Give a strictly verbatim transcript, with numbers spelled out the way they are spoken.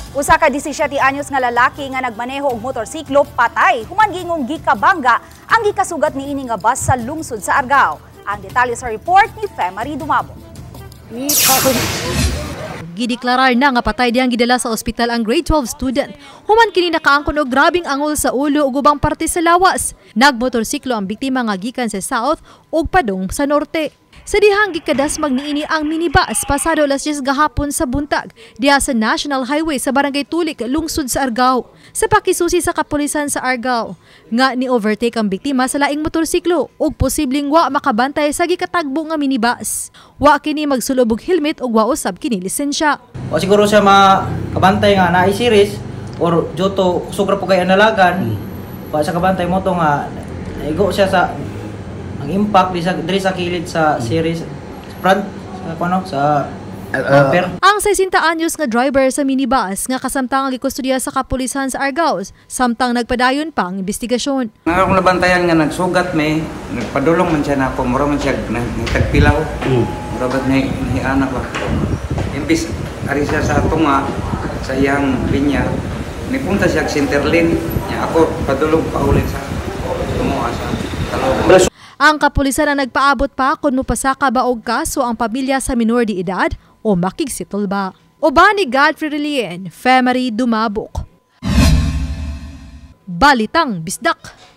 Usa ka disisyete anyos nga lalaki nga nagmaneho og motorsiklo patay human gingong gikabangga ang gikasugat niini nga bus sa lungsod sa Argao. Ang detalye sa report ni Femari Dumabo. Gideklarar na nga patay diyang gidala sa ospital ang grade twelve student. Human kini nakaangkon og grabing angol sa ulo ug ubang parte sa lawas. Nagmotorsiklo ang biktima nga gikan sa south ug padung sa norte. Sa dihang gikadasmag niini ang minibus pasado alas diyes gahapon sa buntag diha sa National Highway sa Barangay Tulik, lungsod sa Argao. Sa pakisusi sa kapulisan sa Argao, nga ni-overtake ang biktima sa laing motorsiklo ug posibleng wa makabantay sa gikatagbo nga minibus. Wa kini magsulob og helmet ug wa usab kini lisensya. O siguro siya makabantay nga na i-series or joto sobra po kay analagan. Pa sa kabantay mo to nga naigo siya sa ang impact di sa diri sa kilid sa series front sa kuno sa bumper. Uh, ang sesenta anyos nga driver sa minibus nga kasamtang gikustodiya sa kapulisan sa Argao samtang nagpadayon pa ang investigasyon. Nga akong nabantayan nga nagsugat may nagpadulong man siya na ako mura man siya nagtagpilaw. Mm. Mura ba ni anak ba. Imbis ari siya sa tunga sa iyang linya nipunta siya sa Centerlane nya ako padulong pa ulit sa tumuha sa Talawa. Ang kapulisan ang nagpaabot pa kung mupasaka ba og kaso ang pamilya sa minor de edad o makigsitol ba. Uban ni Godfrey Relien, Femari Dumabok. Balitang Bisdak.